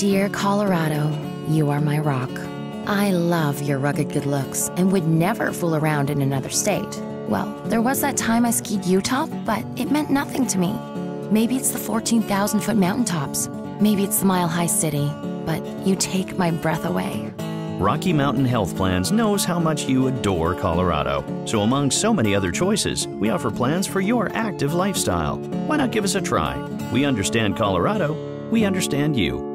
Dear Colorado, you are my rock. I love your rugged good looks and would never fool around in another state. Well, there was that time I skied Utah, but it meant nothing to me. Maybe it's the 14,000-foot mountaintops. Maybe it's the mile-high city, but you take my breath away. Rocky Mountain Health Plans knows how much you adore Colorado. So among so many other choices, we offer plans for your active lifestyle. Why not give us a try? We understand Colorado. We understand you.